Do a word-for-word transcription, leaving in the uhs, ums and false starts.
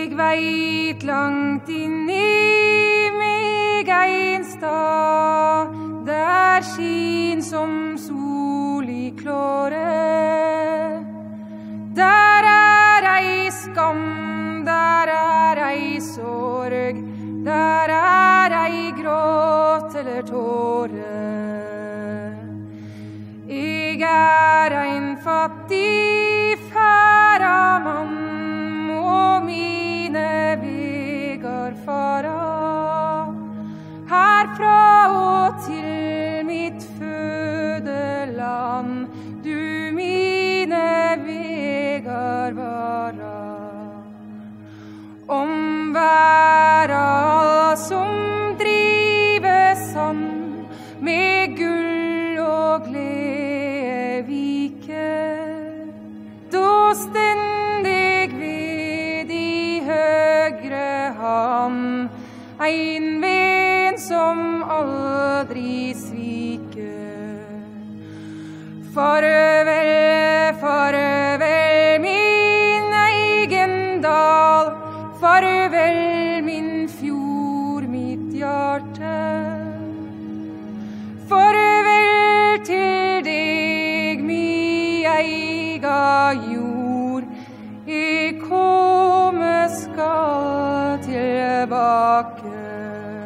Eg veit langt inni meg ein stad, der skin som sol i klåre. Der er ei skam, der er ei sorg, der er ei gråt eller tåre. Eg er ein fattig færa mann, og mine vegar fara herfra og til mitt fødeland, du mine vegar vara. Om verda som driver sann med gull og glede viker, da stendig ved i høgre hand ein ven som aldri sviker. Farvel, farvel min egen dal, farvel min fjord, mitt hjerte. Farvel til deg, mi eiga jord, eg komme skal tilbake.